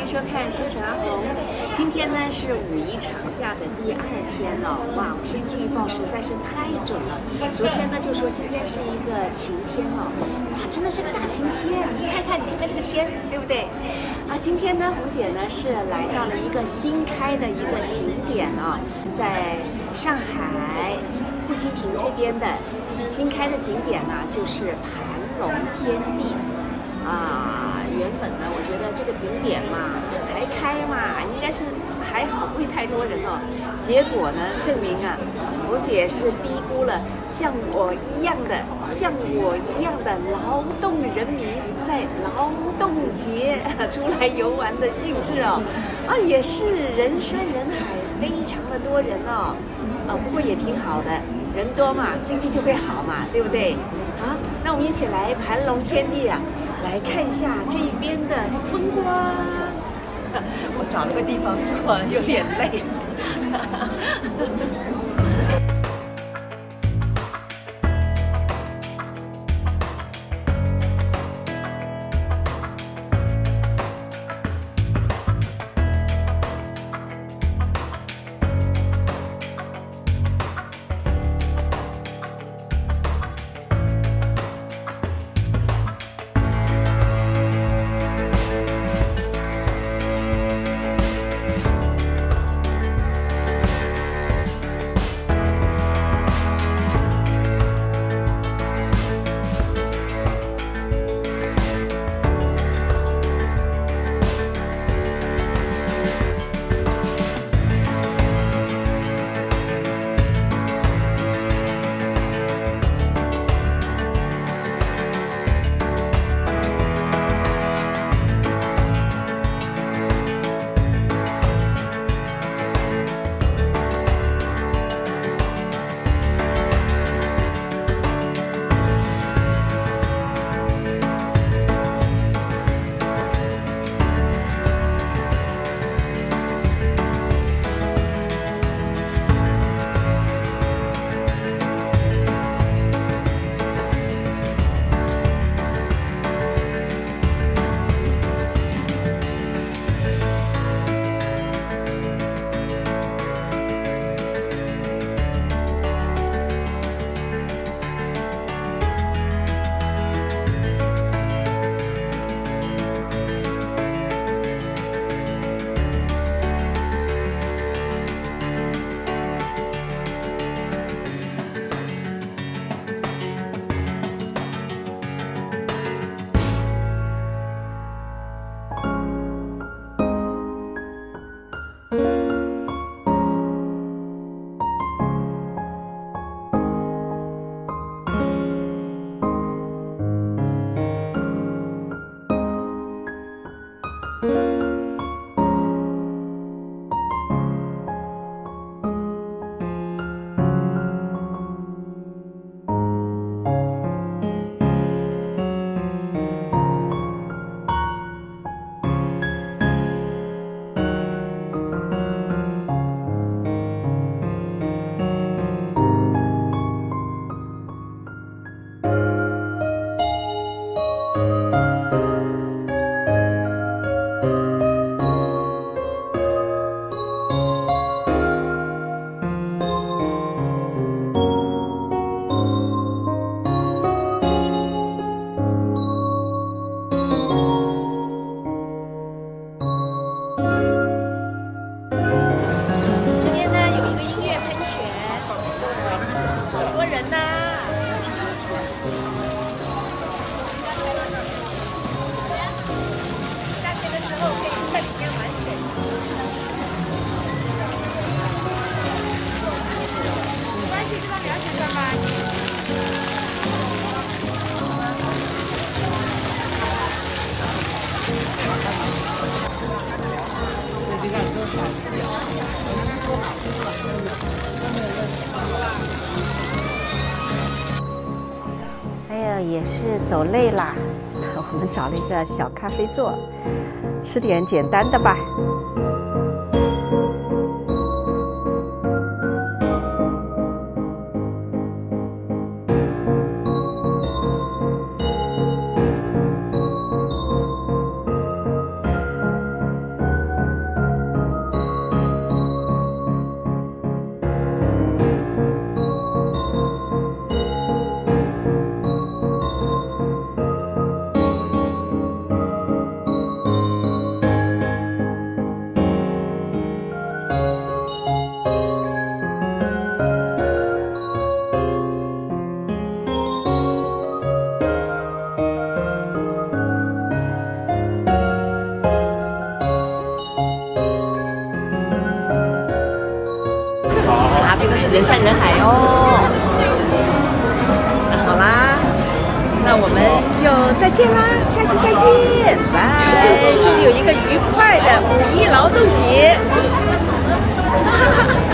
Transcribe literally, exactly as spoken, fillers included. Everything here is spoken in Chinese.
迎收看《心情阿红》。今天呢是五一长假的第二天哦，哇，天气预报实在是太准了。昨天呢就说今天是一个晴天哦，哇，真的是个大晴天！你看看，你看看这个天，对不对？啊，今天呢，红姐呢是来到了一个新开的一个景点哦，在上海富清坪这边的新开的景点呢，就是盘龙天地啊。原本呢，我觉得这个景点嘛，才开嘛，应该是还好，不会太多人哦。结果呢，证明啊，红姐是低估了像我一样的、像我一样的劳动人民在劳动节出来游玩的兴致哦。啊，也是人山人海，非常的多人哦。啊，不过也挺好的，人多嘛，经济就会好嘛，对不对？好，那我们一起来盘龙天地啊！来看一下这边的风光。我找了个地方坐，有点累。哎呀，也是走累啦，我们找了一个小咖啡座，吃点简单的吧。 真的是人山人海哦。那好啦，那我们就再见啦，下期再见，拜！祝你有一个愉快的五一劳动节。